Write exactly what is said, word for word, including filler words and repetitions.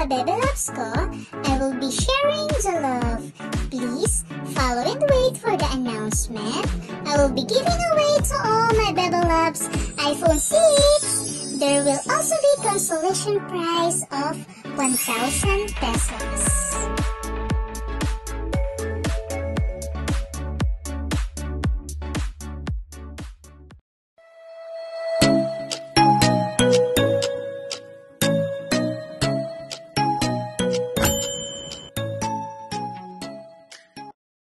mga Bebe Loves ko, I will be sharing the love. Please follow and wait for the announcement. I will be giving away to all my Bebe Loves iPhone six. There will also be consolation prize of one thousand pesos.